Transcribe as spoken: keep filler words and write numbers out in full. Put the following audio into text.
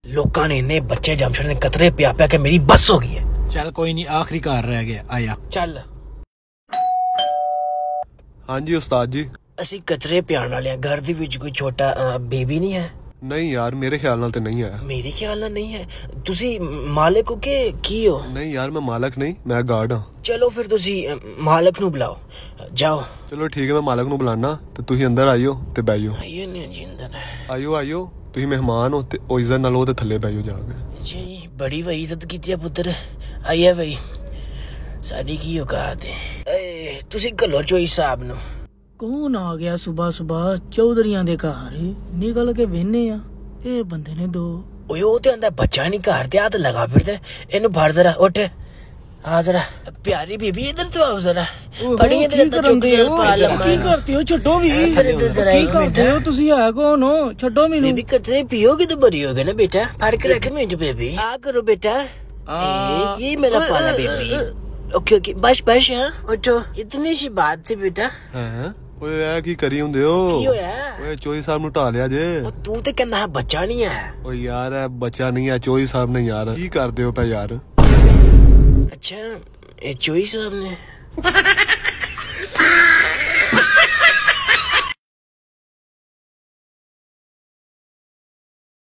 लोकां ने इन्ने बच्चे जमशेद ने कतरे पिया पिया के मेरी बस हो गई है। चल कोई नहीं, आखिरी घर रह गया, आया चल। हाँ जी उस्ताद जी। ਅਸੀਂ ਕਚਰੇ ਪਿਆਣ ਵਾਲੇ ਆ। घर ਦੇ ਵਿੱਚ ਕੋਈ ਛੋਟਾ ਬੇਬੀ नहीं है? नहीं यार मेरे ख्याल नाल ते नहीं है। मेरे ख्याल नाल नहीं है। ਤੁਸੀਂ ਮਾਲਕ ਹੋ ਕਿ ਕੀ ਹੋ? नहीं यार मैं मालक नहीं, मैं गार्ड हाँ। ਚਲੋ ਫਿਰ ਤੁਸੀਂ ਮਾਲਕ ਨੂੰ ਬੁਲਾਓ, ਜਾਓ। चलो ठीक है मैं मालक ਨੂੰ ਬੁਲਾਣਾ ਤੇ ਤੁਸੀਂ ਅੰਦਰ ਆਇਓ ਤੇ ਬੈਠੋ। ਆਇਓ ਨਹੀਂ ਜੀ ਅੰਦਰ। ਆਇਓ ਆਇਓ ਤੁਸੀਂ ਮਹਿਮਾਨ ਹੋ ਤੇ ਉਹ ਇੱਜ਼ਤ ਨਾਲ ਉਹ ਤੇ ਥੱਲੇ ਬੈਠੋ ਜਾ ਕੇ। ਜੀ ਬੜੀ ਵਈ ਇੱਜ਼ਤ ਕੀਤੀ ਆ ਪੁੱਤਰ। ਆਇਆ ਬਈ ਸਾਡੀ ਕੀ ਔਕਾਤ ਹੈ। ਏ ਤੁਸੀਂ ਘੱਲੋ ਚੋਈ ਸਾਹਿਬ ਨੂੰ। कौन आ गया सुबह सुबह चौधरिया दे घर? निकल के वेने आ ए बंदे ने दो। ओए ओ ते अंदर बच्चा नहीं घर ते हाथ लगा फिरदा। इनु भर जरा उठ आ जरा। प्यारी बीबी इधर तो आओ जरा। बड़ी इधर तो चुप जरा पाल लम्मा। की करते हो? छड्डो भी इधर इधर जरा की करते हो तुसी? है कौन हो? छड्डो मेनू। बेबी कतरे पियोगे तो बड़ी होगे ना बेटा। फाड़ के रख मिनट बेबी। आ करो बेटा। ए ये मेरा पाला बेबी। ओके ओके बस बस हां उठो। इतनी सी बात थी बेटा। हैं ਓਏ ਐ ਕੀ ਕਰੀ ਹੁੰਦੇ ਹੋ? ਕੀ ਹੋਇਆ? ਓਏ ਚੋਈ ਸਾਹਿਬ ਨੂੰ ਢਾ ਲਿਆ ਜੇ। ਉਹ ਤੂੰ ਤੇ ਕਹਿੰਦਾ ਹੈ ਬੱਚਾ ਨਹੀਂ ਹੈ। ਓਏ ਯਾਰ ਇਹ ਬੱਚਾ ਨਹੀਂ ਹੈ, ਚੋਈ ਸਾਹਿਬ ਨੇ ਯਾਰ। ਕੀ ਕਰਦੇ ਹੋ ਪਏ ਯਾਰ? ਅੱਛਾ ਇਹ ਚੋਈ ਸਾਹਿਬ ਨੇ।